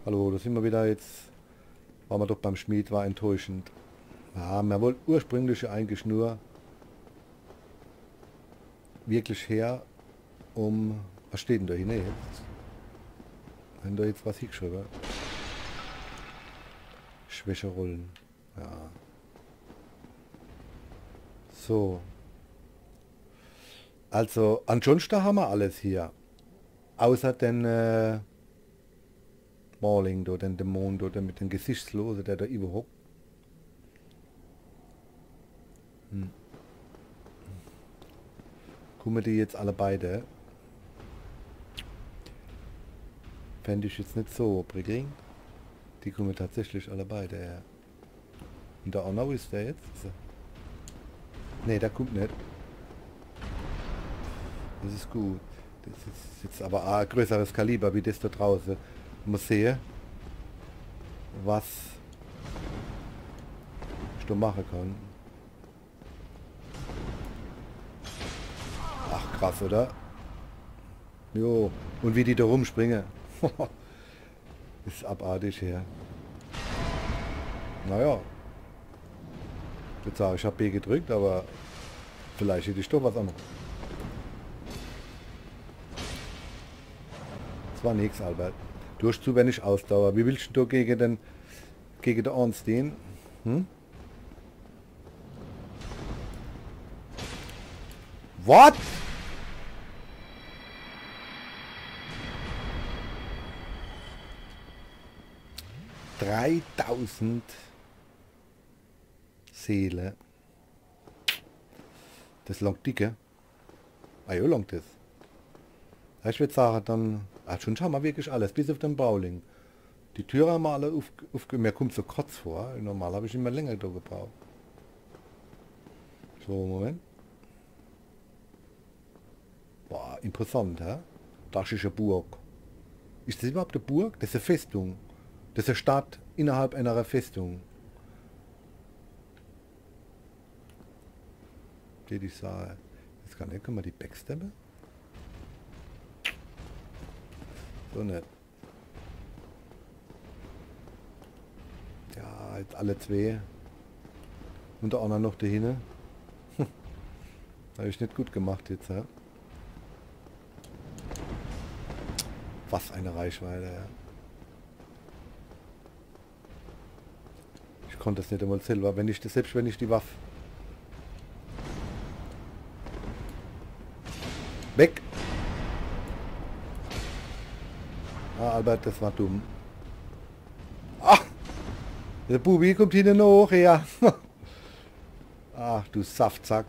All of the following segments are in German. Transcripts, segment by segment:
Hallo, da sind wir wieder jetzt. Waren wir doch beim Schmied, war enttäuschend. Ja, wir wollten ursprünglich eigentlich nur wirklich her, um... Was steht denn da hinten jetzt? Haben da jetzt was hingeschrieben? Schwäche rollen. Ja. So. Also, ansonsten haben wir alles hier. Außer den Marling, da, den Dämon, da, mit dem Gesichtslosen, der da überhaupt. Kommen die jetzt alle beide? Fände ich jetzt nicht so prickelnd. Die kommen tatsächlich alle beide her. Und der Arnau ist der jetzt? Ne, der kommt nicht. Das ist gut. Das ist jetzt aber ein größeres Kaliber wie das da draußen. Muss sehen, was ich da machen kann. Ach krass, oder? Jo. Und wie die da rumspringen. Ist abartig hier. Naja. Ich würde sagen, ich habe B gedrückt, aber vielleicht hätte ich doch was anderes. Das war nix, Albert. Du hast zu wenig Ausdauer. Wie willst du gegen den Ornstein? Hm? What? $3000 Seele. Das langt dicke. Ah ja, langt das. Ich würde sagen, dann... schon haben wir wirklich alles, bis auf den Bauling. Die Türen haben wir alle mir kommt so kurz vor. Normal habe ich immer länger da gebraucht. So, Moment. Boah, imposant, hä? Das ist eine Burg. Ist das überhaupt eine Burg? Das ist eine Festung. Das ist eine Stadt innerhalb einer Festung. Die ich sage. Jetzt kann ich mal die Backsteppe. So nicht. Ja, jetzt alle zwei. Und der andere noch dahinter. Habe ich nicht gut gemacht jetzt, ja. Was eine Reichweite, ja. Ich konnte das nicht einmal selber, selbst wenn ich die Waffe... Weg! Ah, Albert, das war dumm. Ach! Der Bubi kommt hinten hoch, ja. Ach, du Saftsack.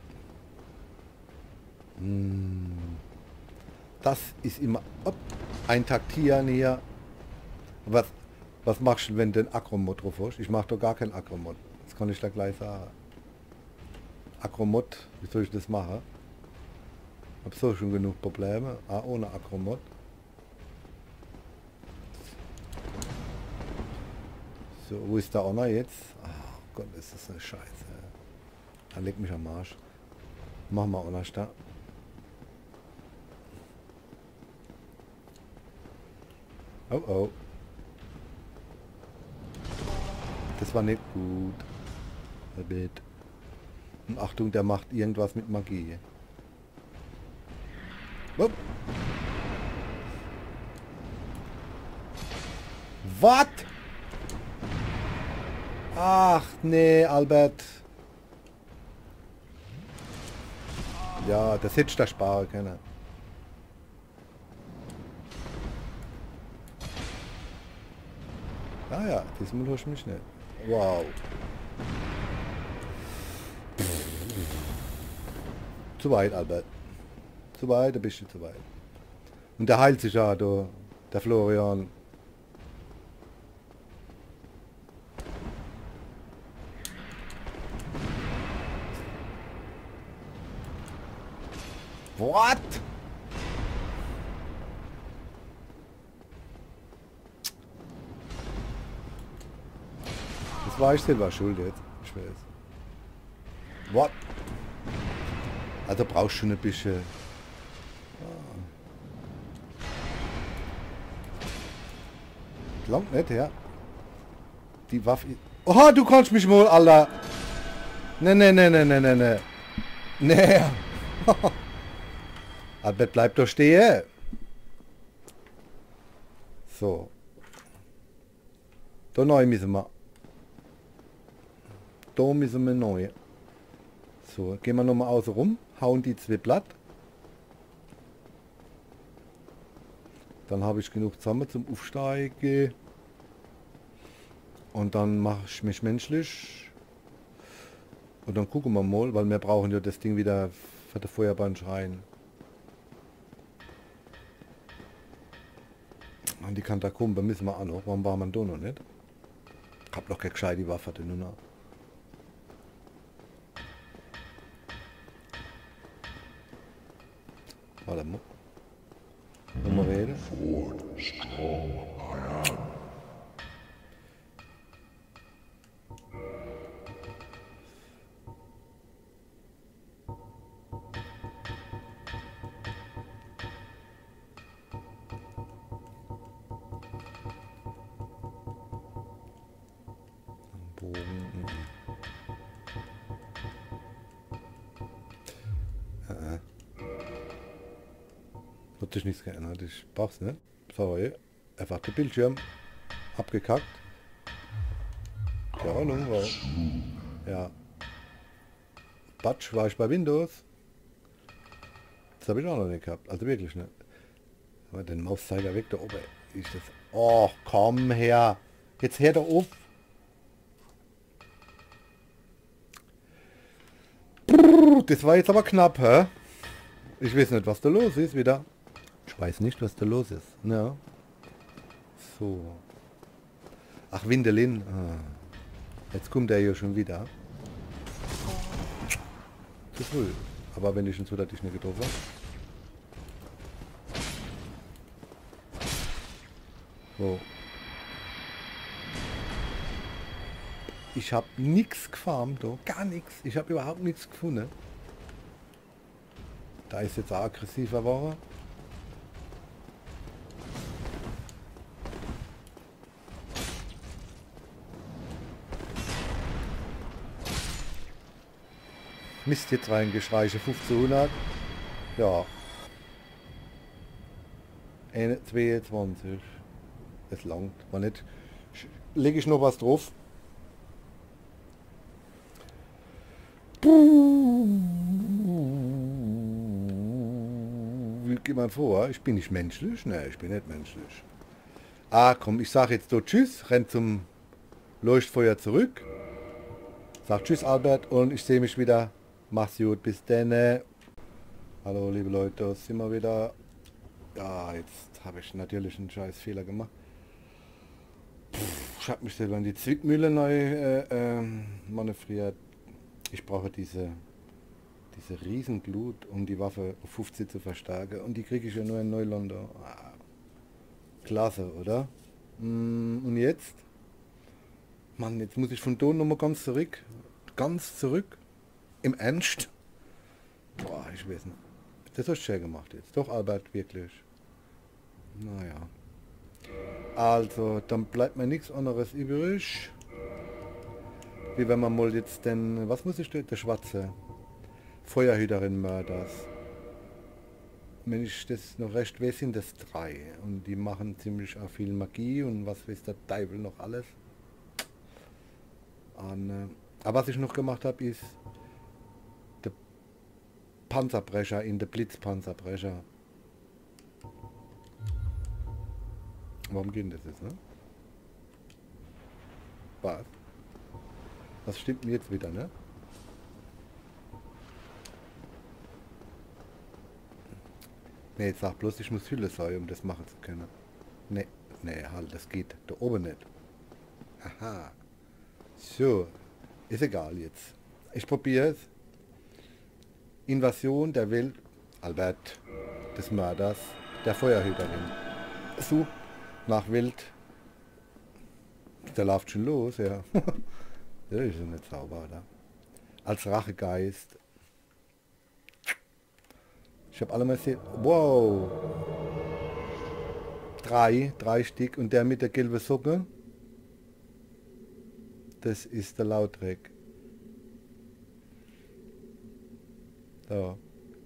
Das ist immer ein Taktieren hier. Was machst du, wenn du den Akromod drauf hast? Ich mache doch gar keinen Akromod. Das kann ich da gleich sagen. Akromod, wie soll ich das machen? Hab so schon genug Probleme. Ah, ohne Akromod. So, wo ist der Honor jetzt? Oh Gott, ist das eine Scheiße. Da leg mich am Arsch. Mach mal Honor da. Oh oh. Das war nicht gut. Und Achtung, der macht irgendwas mit Magie. Oh. Was? Ach nee, Albert. Ja, das hättest du sparen können. Ah ja, diesmal hörst du mich nicht. Wow. Zu weit, Albert. Zu weit, da bist du zu weit. Und der heilt sich ja, der Florian. What? Das war ich selber schuld jetzt. Ich weiß. What? Also brauchst du ein bisschen... Langt nicht, ja. Die Waffe... Oh, du kannst mich mal, Alter! Ne. Nee. Albert, bleib doch stehen. So. Da neu müssen wir. Da müssen wir neu. So, gehen wir nochmal außen rum, hauen die 2 Blatt. Dann habe ich genug zusammen zum Aufsteigen. Und dann mache ich mich menschlich. Und dann gucken wir mal, weil wir brauchen ja das Ding wieder für den Feuerbahnschrein. An die Katakombe müssen wir auch noch. Warum war man da noch nicht? Ich hab noch keine gescheite Waffe nur noch. Warte mal. Nochmal reden. Bogen. Hat sich nichts geändert. Ich brauch's nicht. Sorry. Einfach der Bildschirm abgekackt. Keine Ahnung, warum. Ja. Batsch war ich bei Windows. Das habe ich auch noch nicht gehabt. Also wirklich nicht. Aber den Mauszeiger weg da oben. Ist das. Oh, komm her. Jetzt her da auf. Das war jetzt aber knapp, hä? Ich weiß nicht, was da los ist wieder. Ich weiß nicht, was da los ist. Ja. So. Ach, Windelin. Ah. Jetzt kommt er hier schon wieder. Zu früh. Aber wenn ich ihn so, dass ich nicht getroffen habe. So. Ich habe nichts gefarmt, da. Gar nichts. Ich habe überhaupt nichts gefunden. Da ist jetzt auch aggressiver Ware. Mist, jetzt reingeschreiche 1500. Ja. 22. Das langt. War nicht. Lege ich noch was drauf. Wie geht man vor? Ich bin nicht menschlich? Ne, ich bin nicht menschlich. Ah, komm, ich sage jetzt so Tschüss, renn zum Leuchtfeuer zurück. Sag Tschüss, Albert, und ich sehe mich wieder. Mach's gut, bis dann. Hallo, liebe Leute, da sind wir wieder. Ja, jetzt habe ich natürlich einen scheiß Fehler gemacht. Ich habe mich selber in die Zwickmühle neu manövriert. Ich brauche diese Riesenglut, um die Waffe auf 50 zu verstärken. Und die kriege ich ja nur in Neulander. Ah, klasse, oder? Und jetzt? Mann, jetzt muss ich von da nochmal ganz zurück. Ganz zurück. Im Ernst? Boah, ich weiß nicht. Das hast du schön gemacht jetzt. Doch, Albert, wirklich. Naja. Also, dann bleibt mir nichts anderes übrig. Wie wenn man mal jetzt den, was muss ich denn, der schwarze Feuerhüterin Mörders. Wenn ich das noch recht weiß, sind das 3. Und die machen ziemlich auch viel Magie und was weiß der Teufel noch alles. Und, aber was ich noch gemacht habe, ist der Panzerbrecher in der Blitzpanzerbrecher. Warum geht das jetzt, ne? Was? Was stimmt denn jetzt wieder, ne? Ne, jetzt sag bloß, ich muss Hülle sein, um das machen zu können. Ne, ne, halt, das geht da oben nicht. Aha. So, ist egal jetzt. Ich probiere es. Invasion der Welt, Albert, des Mörders, der Feuerhüterin. So, nach Wild. Der läuft schon los, ja. Das ist ja nicht sauber, oder? Als Rachegeist. Ich habe alle mal gesehen. Wow. Drei Stück. Und der mit der gelben Socke, das ist der Lautrec. So.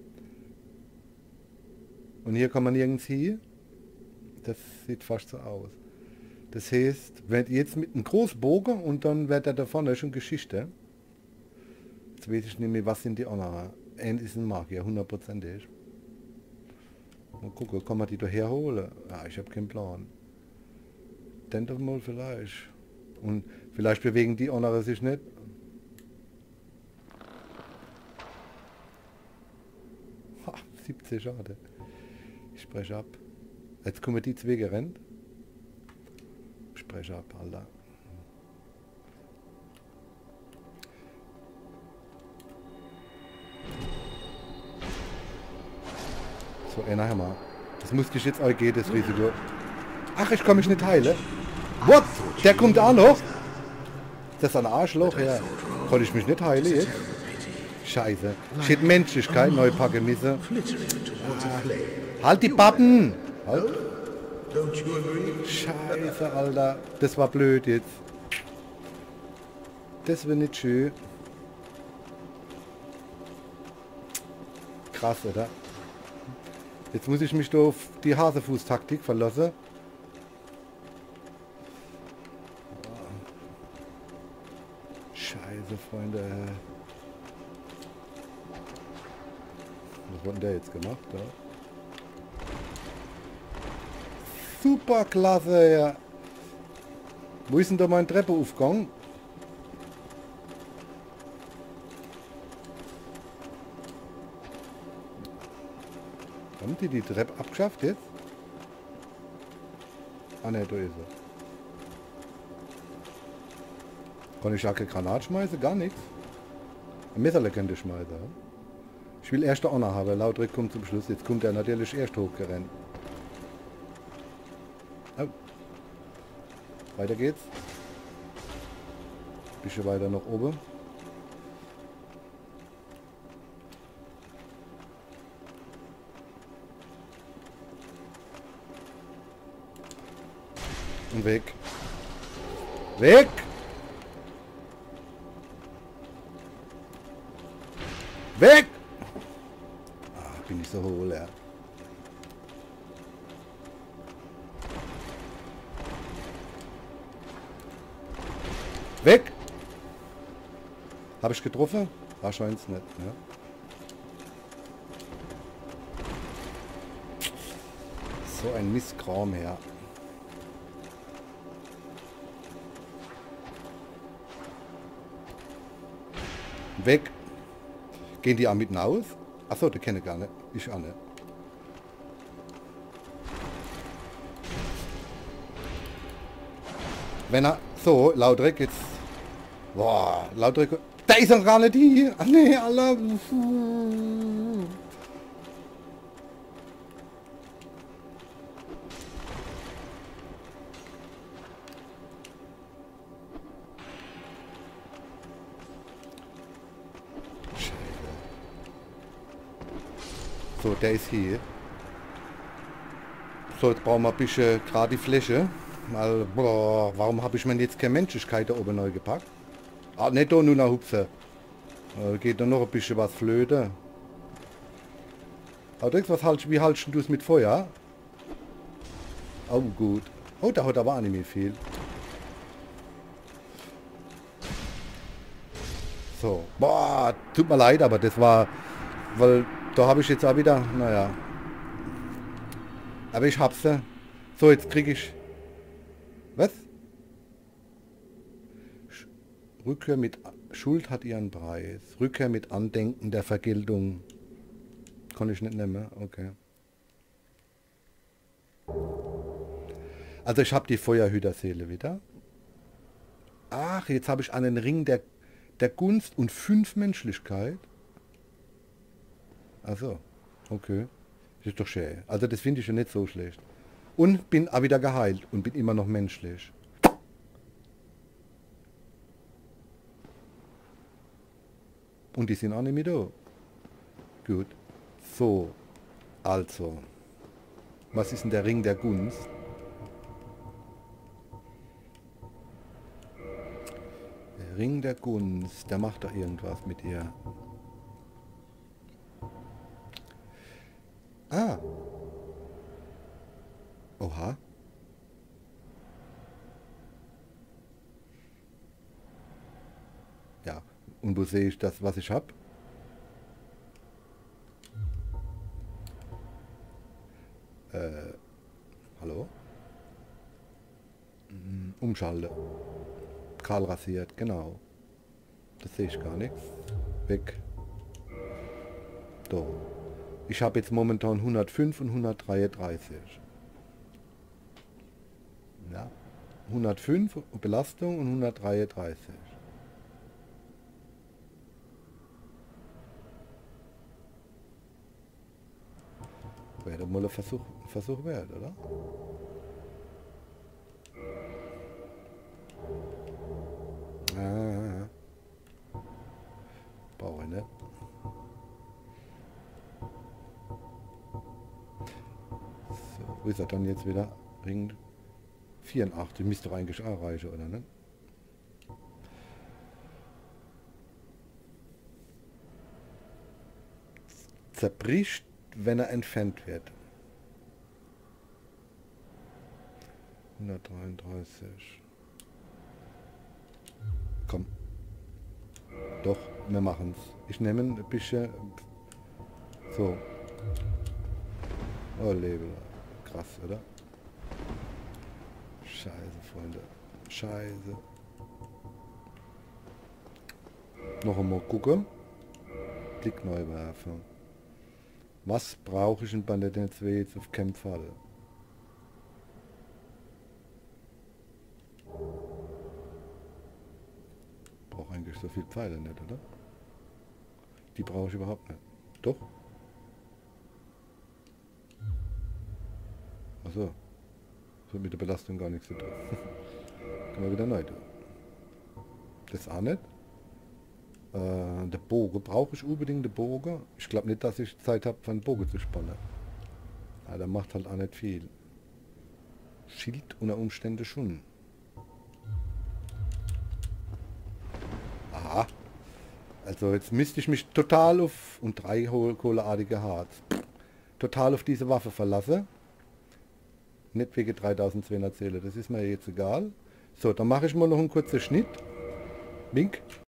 Und hier kann man nirgends hin. Das sieht fast so aus. Das heißt, wenn jetzt mit einem großen Bogen und dann wird er da vorne schon Geschichte. Jetzt weiß ich nicht mehr, was sind die anderen. End ist ein Magier, 100%. Mal gucken, kann man die da herholen? Ja, ich habe keinen Plan. Dann doch mal vielleicht. Und vielleicht bewegen die anderen sich nicht. Ha, 17 schade. Ich spreche ab. Jetzt kommen die zwei gerannt. Ich spreche ab, Alter. So, einer haben wir. Das muss ich jetzt auch gehen, das Risiko. Ach, ich kann mich nicht heilen. What? Der kommt auch noch? Das ist ein Arschloch, ja. Kann ich mich nicht heilen jetzt? Scheiße. Ich hätte Menschlichkeit neu packen müssen. Halt die Pappen! Halt. Scheiße, Alter. Das war blöd jetzt. Das wird nicht schön. Krass, oder? Jetzt muss ich mich da auf die Hasefuß-Taktik verlassen. Scheiße, Freunde. Was hat denn der jetzt gemacht? Ja? Super klasse, ja. Wo ist denn da mein Treppeaufgang? Haben die Treppe abgeschafft jetzt? Ah ne, da ist er. Kann ich ja keine Granat schmeißen? Gar nichts. Ein Messerle könnte ich schmeißen. Ich will erst Honor haben. Lautrec kommt zum Schluss. Jetzt kommt er natürlich erst hochgerannt. Oh. Weiter geht's. Bisschen weiter nach oben. Und weg. Weg! Weg! Ah, bin ich so hohl, ja. Weg! Habe ich getroffen? Wahrscheinlich nicht, ne? So ein Mistkram her. Weg. Gehen die auch mitten aus? Achso, die kenne ich gar nicht. Ich auch nicht. Wenn er... So, Lautrec jetzt... Boah, Lautrec... Da ist er gar nicht hier! Ach nee, Allah... So, der ist hier. So, jetzt brauchen wir ein bisschen gerade die Fläche. Weil, boah, warum habe ich mir jetzt keine Menschlichkeit da oben neu gepackt? Ah, nicht da nur nach Hupse. Geht da noch ein bisschen was flöte. Aber wie haltst du es mit Feuer? Oh, gut. Oh, da hat aber auch nicht mehr viel. So. Boah, tut mir leid, aber das war... Weil... Da habe ich jetzt auch wieder, naja. Aber ich hab's ja. So, jetzt kriege ich... Was? Rückkehr mit... Schuld hat ihren Preis. Rückkehr mit Andenken der Vergeltung. Kann ich nicht nehmen, okay. Also ich habe die Feuerhüterseele wieder. Ach, jetzt habe ich einen Ring der Gunst und 5 Menschlichkeit. Also, okay. Das ist doch schön. Also das finde ich schon nicht so schlecht. Und bin auch wieder geheilt und bin immer noch menschlich. Und die sind auch nicht mehr da. Gut. So. Also. Was ist denn der Ring der Gunst? Ring der Gunst. Der macht da irgendwas mit ihr. Ah. Oha. Ja. Und wo sehe ich das, was ich habe? Hallo? Umschalte. Kahl rasiert, genau. Das sehe ich gar nichts. Weg. So. Ich habe jetzt momentan 105 und 133. Ja. 105 Belastung und 133. Wäre mal ein Versuch wert, oder? Ah, brauche ich nicht. So, wo ist er dann jetzt wieder? Ring 84, müsste doch eigentlich auch reichen, oder ne? Zerbricht, wenn er entfernt wird. 133. Komm. Doch, wir machen's. Ich nehme ein bisschen... So. Oh, Label. Krass, oder? Scheiße, Freunde. Scheiße. Noch einmal gucken. Blick neu werfen. Was brauche ich in Banditen 2 jetzt auf Kämpfer? Brauche eigentlich so viel Pfeile nicht, oder? Die brauche ich überhaupt nicht. Doch? Achso. Das hat mit der Belastung gar nichts zu tun. Können wir wieder neu tun. Das auch nicht. Der Bogen. Brauche ich unbedingt den Bogen? Ich glaube nicht, dass ich Zeit habe, einen Bogen zu spannen. Ja, der macht halt auch nicht viel. Schild unter Umständen schon. Aha. Also jetzt müsste ich mich total auf... Und 3 kohleartige Harz. Total auf diese Waffe verlassen. Nicht wegen 3200 Seele. Das ist mir jetzt egal. So, dann mache ich mal noch einen kurzen Schnitt. Wink.